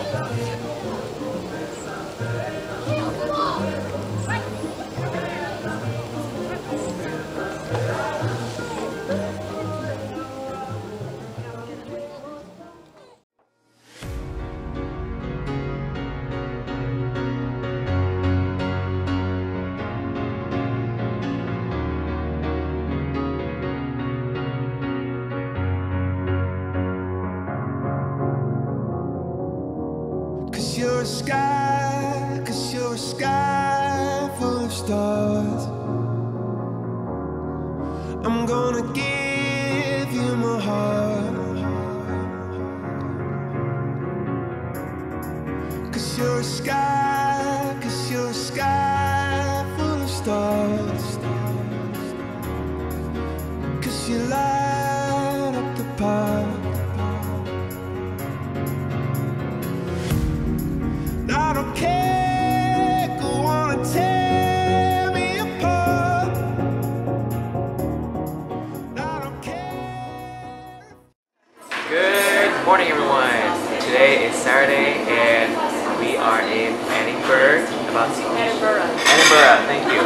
You're a sky, 'cause you're a sky full of stars. I'm gonna give you my heart, 'cause you're a sky, 'cause you're a sky full of stars. 'Cause you light up the park. I don't care, go on and tear me apart. I don't care. Good morning, everyone. Today is Saturday and we are in Edinburgh. Edinburgh, thank you.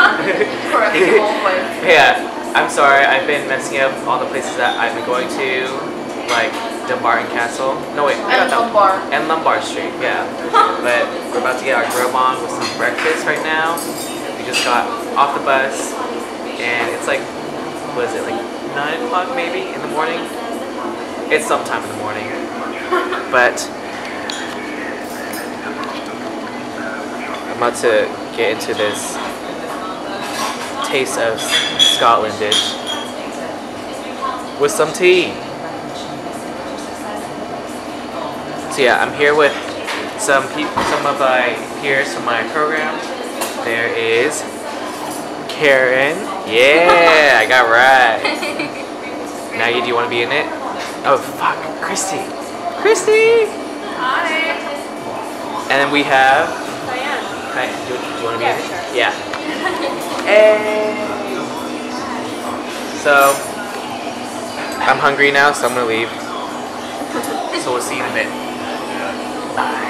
Yeah, I'm sorry, I've been messing up all the places that I've been going to, like Dumbarton Castle. No wait, I got that one. And Lombard Street, yeah. But we're about to get our grub on with some breakfast right now. We just got off the bus and it's like, what is it, like 9 o'clock maybe in the morning? It's sometime in the morning. But I'm about to get into this taste of Scotland dish with some tea. So yeah, I'm here with some of my peers from my program. There is Karen. Yeah, I got right. Now do you want to be in it? Oh fuck, Christy. Christy! Hi. And then we have Diane. Hi, do you want to be in it? Sure. Yeah. Hey. So I'm hungry now, so I'm gonna leave. So we'll see you in a bit. Bye.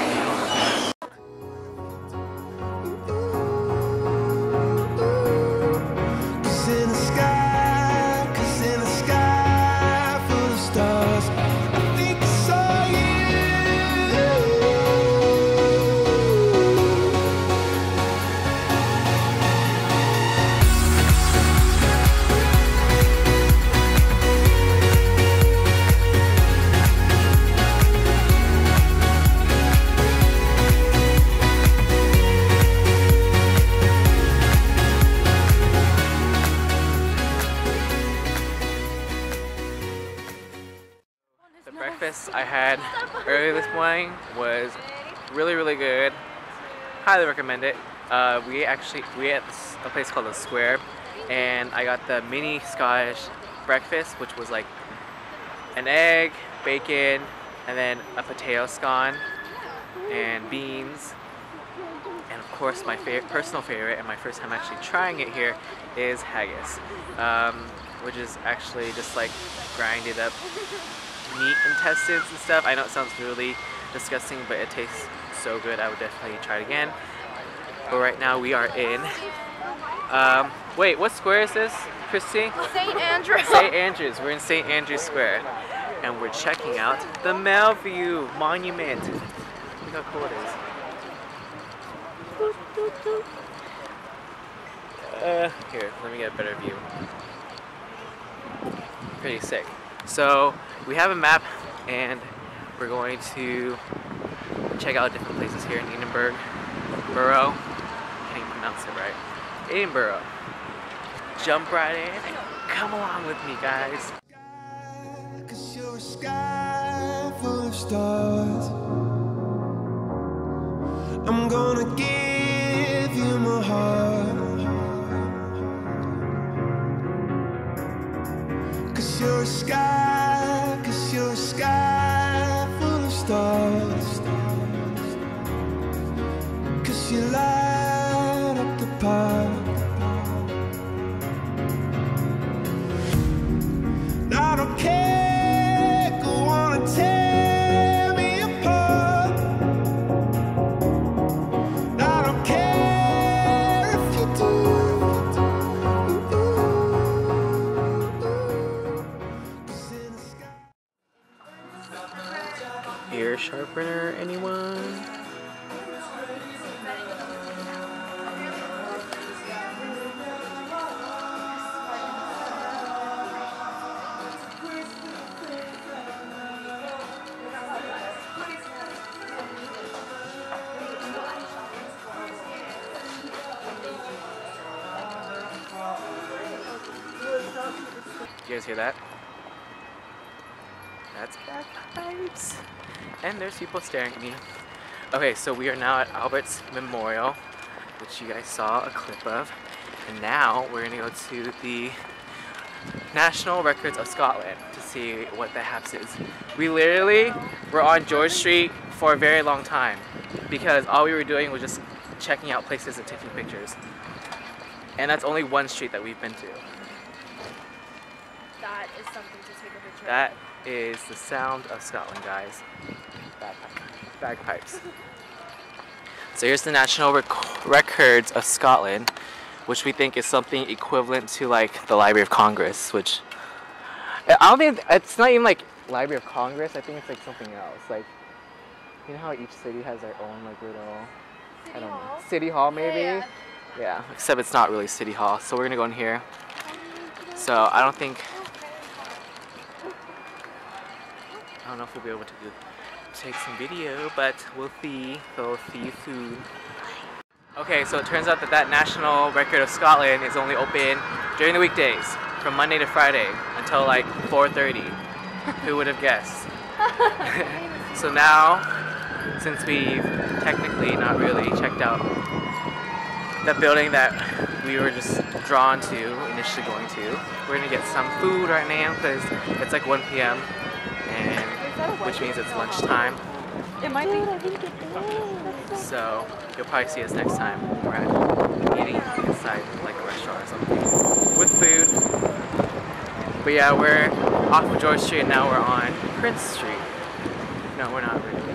Breakfast I had earlier this morning was really good. Highly recommend it. We at a place called The Square, and I got the mini Scottish breakfast, which was like an egg, bacon, and then a potato scone and beans. And of course my personal favorite, and my first time actually trying it here, is haggis, which is actually just like grinded up meat intestines and stuff. I know it sounds really disgusting, but it tastes so good. I would definitely try it again. But right now we are in wait, what square is this, Christy? St. Andrews. St. Andrews. We're in St. Andrews Square and we're checking out the Melview Monument. Look how cool it is. Here, let me get a better view. Pretty sick. So we have a map and we're going to check out different places here in Edinburgh. Borough. Can't even pronounce it right. Edinburgh. Jump right in and come along with me, guys. 'Cause you're a sky full of stars. I'm gonna give you my heart. 'Cause you're a sky, 'cause you're a sky full of stars. 'Cause you light up the park. I don't care, go on and tear me apart. sharpener, anyone? You guys hear that? That's bagpipes. And there's people staring at me. Okay, so we are now at Albert's Memorial, which you guys saw a clip of. And now we're gonna go to the National Records of Scotland to see what the haps is. We literally were on George Street for a very long time because all we were doing was just checking out places and taking pictures. And that's only one street that we've been to. That is something to take a picture of. That is the sound of Scotland, guys. Bagpipes. So here's the National Records of Scotland, which we think is something equivalent to like the Library of Congress, which I don't think it's not even like Library of Congress. I think it's like something else. Like, you know how each city has their own like little, I don't know, city hall maybe. Yeah, except it's not really city hall. So we're gonna go in here. So I don't know if we'll be able to take some video, but we'll see. So see you soon. Okay, so it turns out that National Record of Scotland is only open during the weekdays, from Monday to Friday, until like 4:30. Who would have guessed? So now, since we've technically not really checked out the building that we were just drawn to, initially going to, we're gonna get some food right now because it's like 1 p.m. and which means it's lunchtime. It might be. So you'll probably see us next time we're eating inside like a restaurant or something with food. But yeah, we're off of George Street and now we're on Prince Street. No, we're not really.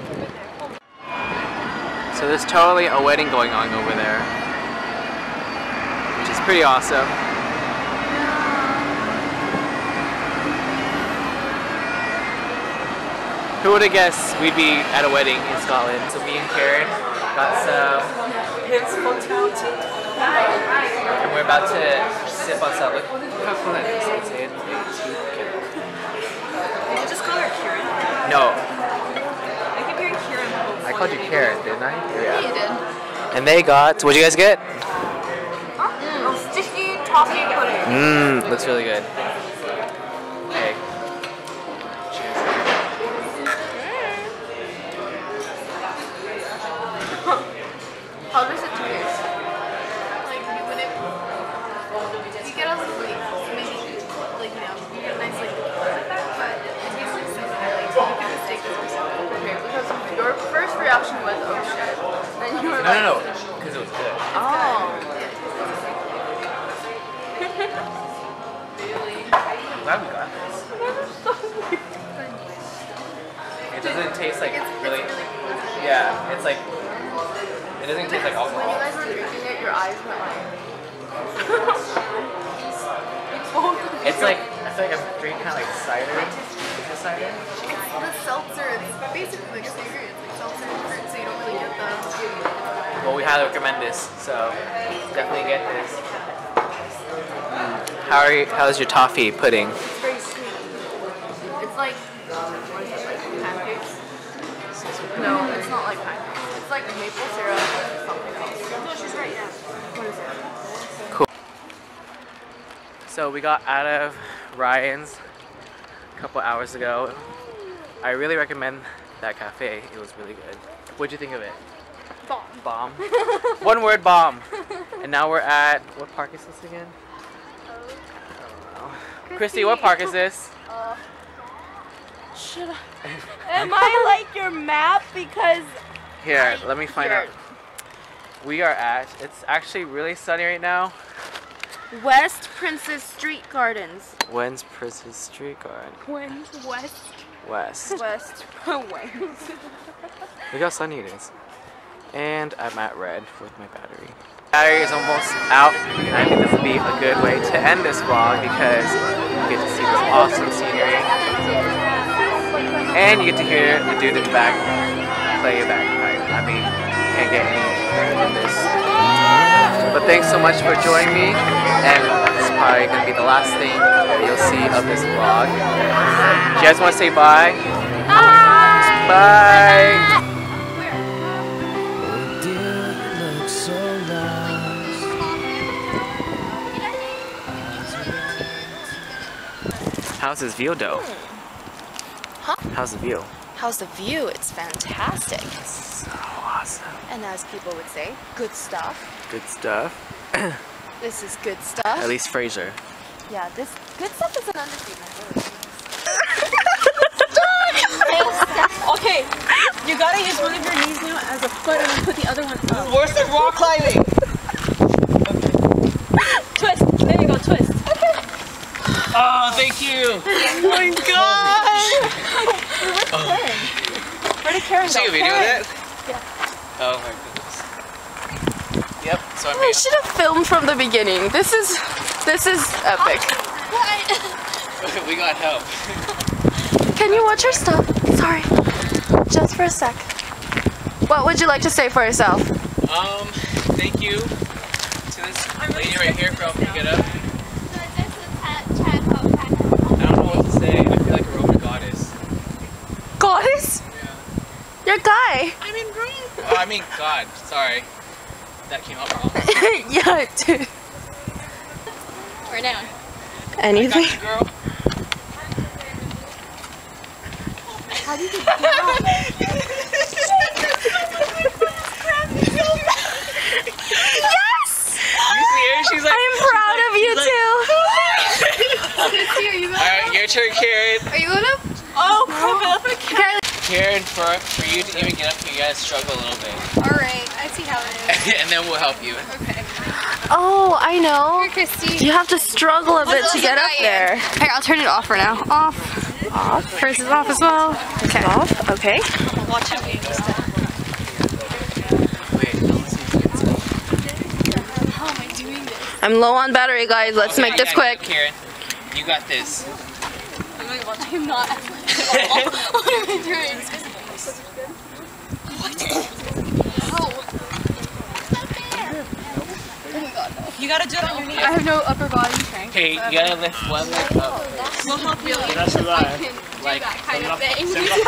So there's totally a wedding going on over there, which is pretty awesome. Who would have guessed we'd be at a wedding in Scotland? So me and Karen got some hospitality. And we're about to sip on some. Look how cool that is. It's in a teacup. Did you just call her Kieran? No. I keep hearing Kieran. I called you Karen, didn't I? Yeah, you did. And they got, what'd you guys get? Sticky toffee pudding. Looks really good. Okay. How does it taste? Like, you wouldn't. You get a little, like, maybe, like, you know, you get a nice, like, like that, but it tastes like so good. Like, you can mistake this for something. Okay, because your first reaction was, oh shit. And you were like, No, because it was good. oh. I'm glad we got this. It doesn't taste like really, yeah, it's like, it doesn't taste like alcohol. When you guys were drinking it, your eyes went like. It's like, I feel like I'm drinking kind of like cider. Is it cider? It's the seltzer. It's basically like a sangria. It's like seltzer and fruit, so you don't really get the. Well, we highly recommend this, so definitely get this. How's your toffee pudding? It's very sweet. It's like, what is it, like pancakes? No, it's not like pancakes. It's like maple syrup and something else. No, she's right, yeah. What is it? Cool. So we got out of Ryan's a couple hours ago. I really recommend that cafe. It was really good. What'd you think of it? Bomb. Bomb. One word, bomb. And now we're at, what park is this again? Christy, what park is this? Should I? Am I like your map? Because Here, let me find out. We are at, it's actually really sunny right now. West Princess Street Gardens. When's Princess Street Garden? West. West. West. West. Look how sunny it is. And I'm at red with my battery. Battery is almost out, and I think this would be a good way to end this vlog because you get to see this awesome scenery and you get to hear the dude in the back play a bagpipe. I mean, can't get any better than this. But thanks so much for joining me, and this is probably going to be the last thing that you'll see of this vlog. Do you guys want to say bye? Bye! How's this view though? Huh? How's the view? How's the view? It's fantastic. So awesome. And as people would say, good stuff. Good stuff. This is good stuff. At least Fraser. Yeah, this good stuff is an understatement. Okay, you gotta use one of your knees now as a foot and then put the other one up. Where's the rock climbing? Twist. There you go, twist. Oh, thank you. Oh my god! Where did Karen go? Take a video of that? Yeah. Oh my goodness. Yep, so I I made should have filmed from the beginning. This is epic. we got help. Can you watch your stuff? Sorry. Just for a sec. What would you like to say for yourself? Thank you to this lady right here for helping me get up. I don't know what to say. I feel like a Roman goddess. Goddess? Yeah. You're a guy. I mean Rome. Oh, I mean God. Sorry. That came out wrong. Yeah, dude. We're down. Anything? Got you, girl. How do you get down? Yes! You see her? She's like. I am proud of you too. Are you Alright, your turn, Karen. Are you going up? Oh, Karen, for you to even get up here, you gotta struggle a little bit. Alright, I see how it is. And then we'll help you. Okay. Oh, I know. Here, Christy. You have to struggle a bit to get up there. Here, I'll turn it off for now. Off. Off. Hers is off as well. Okay. Off. Okay. Watch how we Wait, let's see if you can see. How am I doing this? I'm low on battery, guys. Let's make this quick. Karen, you got this. I'm not. What am I doing? You gotta do it on your knee. I have no upper body strength. Okay, you gotta lift one leg up. We'll help you. I That's can right. do Like, that kind of thing.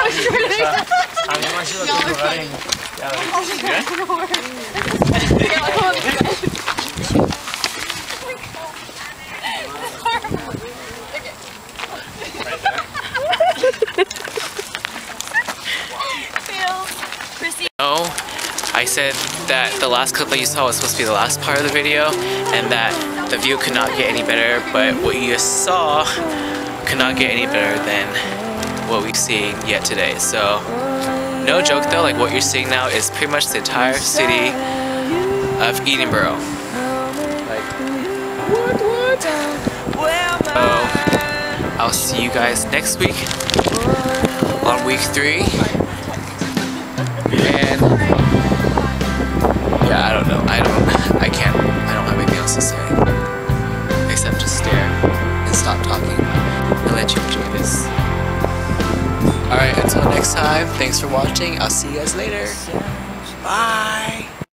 No, I said that the last clip that you saw was supposed to be the last part of the video and that the view could not get any better, but what you just saw could not get any better than what we've seen yet today. So, no joke though, like what you're seeing now is pretty much the entire city of Edinburgh. Like, so, I'll see you guys next week on week 3. And yeah, I don't know. I don't have anything else to say except just stare and stop talking and let you enjoy this. Alright, until next time, thanks for watching. I'll see you guys later. Bye.